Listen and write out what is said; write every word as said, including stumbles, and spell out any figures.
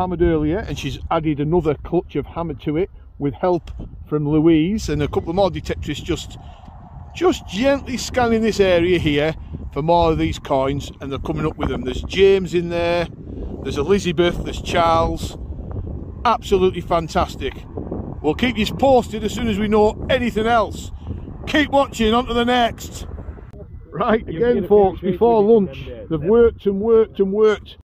hammered earlier, and she's added another clutch of hammer to it with help from Louise and a couple more detectorists just just gently scanning this area here for more of these coins, and they're coming up with them. There's James in there, there's Elizabeth, there's Charles. Absolutely fantastic. We'll keep you posted as soon as we know anything else. Keep watching, on to the next. Right, again folks, before lunch, they've worked and worked and worked